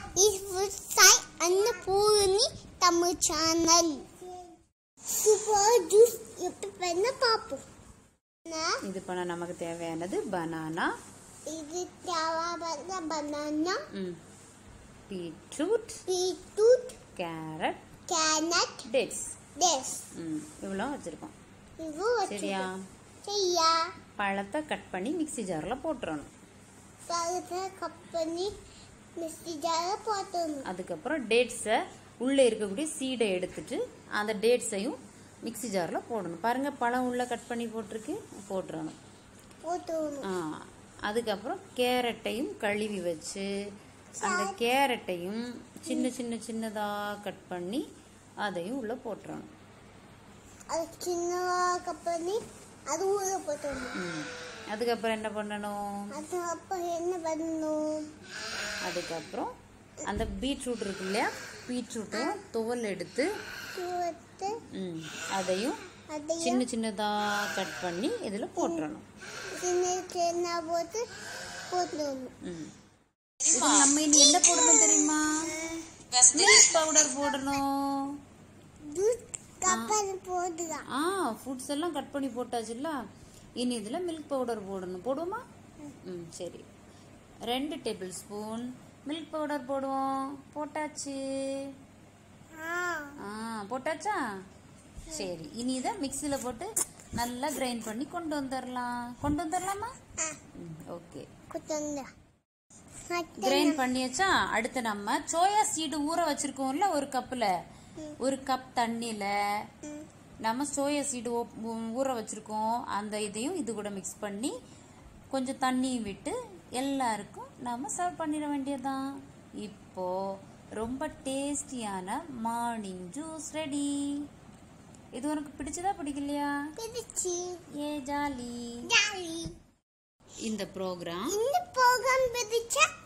is with Sai and Purani Tamil channel. Super juice எப்படி பண்ண பாப்போம். இது பண்ண நமக்கு தேவையானது banana. இது தேவையான banana. Beetroot. Carrot. Dates. இவ்வளோ வச்சிருக்கோம். சரியா? பழத்தை கட் பண்ணி மிக்ஸி ஜார்ல போட்டுறணும். அதுக்கப்புறம் டேட்ஸை உள்ளே இருக்கக்கூடிய சீடை எடுத்துட்டு அந்த டேட்ஸையும் மிக்ஸி ஜாரில் போடணும். பாருங்க, பழம் உள்ள கட் பண்ணி போட்டுறணும். அதுக்கப்புறம் கேரட்டையும் கழுவி வச்சு அந்த கேரட்டையும் சின்னதாக கட் பண்ணி அதையும் உள்ள போட்டுறணும். அதுக்கப்புறம் என்ன பண்ணணும்? அதுக்கப்புறம் அந்த பீட்ரூட் இருக்கு இல்லையா, பீட்ரூட்டை தோல் எடுத்து அதையும் சின்னதா கட் பண்ணி இதுல போட்டுறணும். நம்ம இனி என்ன போடணும் தெரியுமா? மில்க் பவுடர் போடணும். ஃப்ரூட்ஸ் எல்லாம் கட் பண்ணி போட்டாச்சுல்ல, இனி இதுல மில்க் பவுடர் போடணும். போடுவோமா? சரி, 2 டேபிள் ஸ்பூன் மில்க் பவுடர் போடுவோம். போட்டாச்சு. போட்டாச்சா? சரி, இனி இதை மிக்ஸில போட்டு நல்லா கிரைண்ட் பண்ணி கொண்டு வந்துடலாமா? ஓகே, கிரைண்ட் பண்ணியாச்சா? அடுத்து நம்ம சோயா சீடு ஊற வச்சிருக்கோம்ல, ஒரு கப் தண்ணியில நம்ம சோயா சீடு ஊற வச்சிருக்கோம். அந்த இதையும் இது கூட மிக்ஸ் பண்ணி கொஞ்சம் தண்ணியும் விட்டு எல்லாருக்கும் நாம சர்வ் பண்ணிட வேண்டியதுதான். இப்போ ரொம்ப டேஸ்டியான மார்னிங் ஜூஸ் ரெடி. இது உனக்கு பிடிச்சதா பிடிக்கலையா? ஜாலி. இந்த ப்ரோக்ராம் பிடிச்சா